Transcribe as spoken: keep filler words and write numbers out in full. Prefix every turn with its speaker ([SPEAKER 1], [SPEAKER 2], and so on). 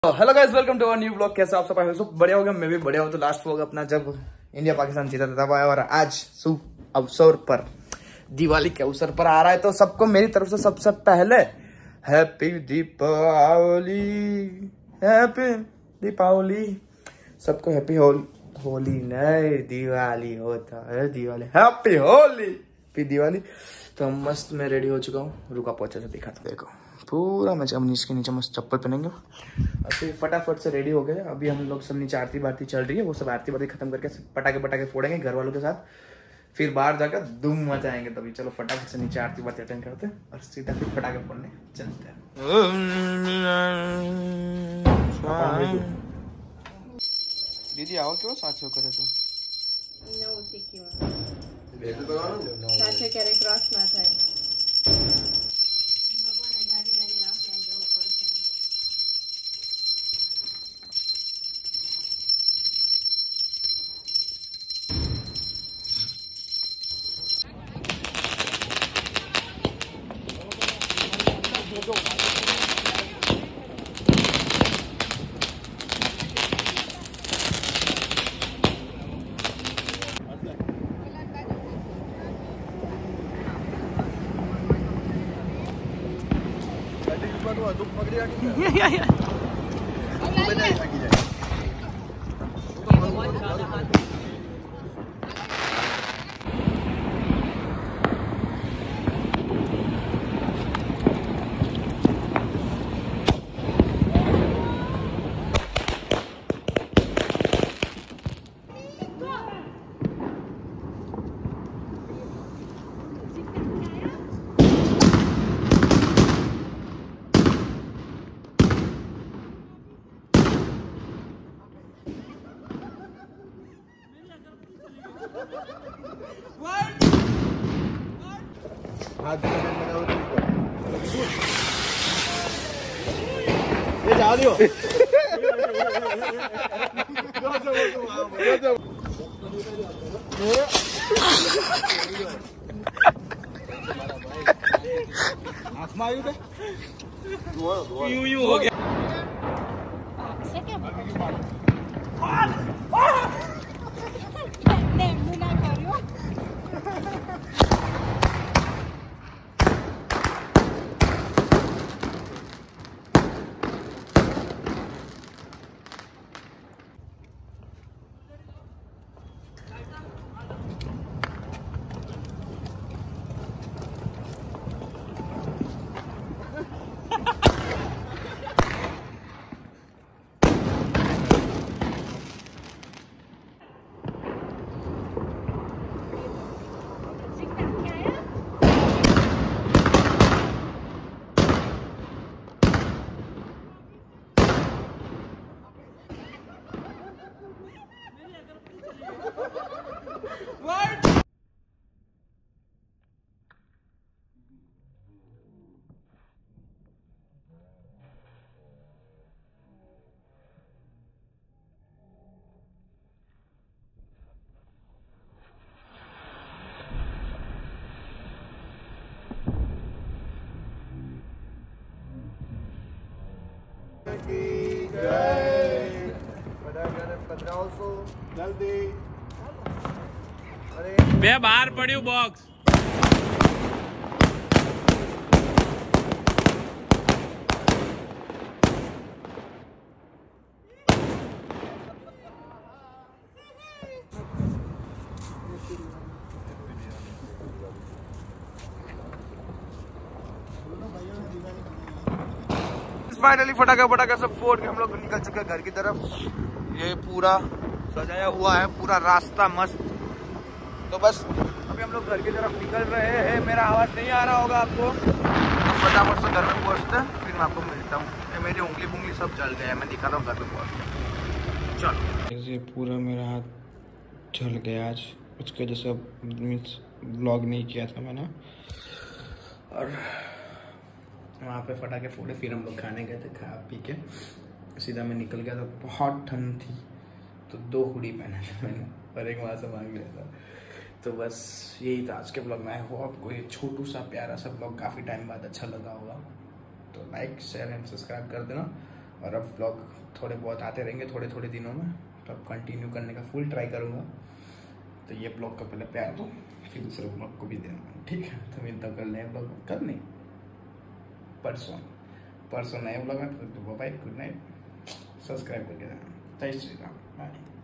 [SPEAKER 1] Hello guys, welcome to our new blog. कैसे आप सब आए हो? सब बढ़िया हो गया, मैं भी बढ़िया हूँ। तो लास्ट व्लॉग अपना जब इंडिया पाकिस्तान जीता था तब आया, और आज शुभ अवसर पर दिवाली के अवसर पर आ रहा है। तो सबको मेरी तरफ से सबसे पहले हैप्पी दीपावली, हैप्पी दीपावली। सबको हैप्पी होली। होली नहीं, दिवाली होता है, दिवाली। Happy Holi, happy Diwali. तो मस्त मैं रेडी हो चुका हूँ, रुका पहुंचे से दिखा था। देखो पूरा मैं नीचे के नीचे मस्त चप्पल पहनेंगे और फिर फटाफट से रेडी हो गए। अभी हम लोग सब नीचे आरती बारती चल रही है, वो सब आरती बारती खत्म करके पटाखे पटाखे फोड़ेंगे घर वालों के साथ, फिर बाहर जाकर धूम मचाएंगे। तभी चलो फटाफट से नीचे आरती बारती अटेंड करते हैं और सीधा फिर पटाखे फोड़ने चलते हैं। दीदी आओ, क्यों साथ करे तो
[SPEAKER 2] नो सीक्यू साथ क्યારે ક્રોસ ના થાય।
[SPEAKER 3] ये जा दियो।
[SPEAKER 1] यूं यूं हो गया।
[SPEAKER 4] બે બહાર પડ્યું બોક્સ।
[SPEAKER 1] फाइनली फटाखा फटाखा सब फोड़ के हम लोग निकल चुके हैं घर की तरफ। ये पूरा सजाया हुआ है, पूरा रास्ता मस्त। तो बस अभी हम लोग घर की तरफ निकल रहे हैं। मेरा आवाज नहीं आ रहा होगा आपको, तो फटाफट से घर में पहुँचते हैं, फिर मैं आपको मिलता हूँ। मेरी उंगली बुंगली सब जल गए हैं, मैं दिखाता हूँ घर में पहुँच। चलो, ऐसे पूरा मेरा हाथ जल गया आज, उसके जैसे मीन्स ब्लॉग नहीं किया था मैंने। और वहाँ पे फटाके फोड़े, फिर हम लोग खाने गए थे। खा पी के सीधा मैं निकल गया था। बहुत ठंड थी तो दो हुडी पहने थे मैंने, और एक वहाँ से मांग लिया था। तो बस यही था आज के ब्लॉग में। आई होप आपको ये छोटू सा प्यारा सा ब्लॉग काफ़ी टाइम बाद अच्छा लगा होगा। तो लाइक शेयर एंड सब्सक्राइब कर देना। और अब ब्लॉग थोड़े बहुत आते रहेंगे थोड़े थोड़े दिनों में, तो अब कंटिन्यू करने का फुल ट्राई करूँगा। तो ये ब्लॉग का पहले प्यार दो, फिर दूसरे ब्लॉग को भी देना, ठीक है। तो मिलता हूँ कल नए ब्लॉग में, कल नहीं परसों परसों नए ब्लॉग में। तो बाय, गुड नाइट, सब्सक्राइब करके देना। जय श्री राम, बाय।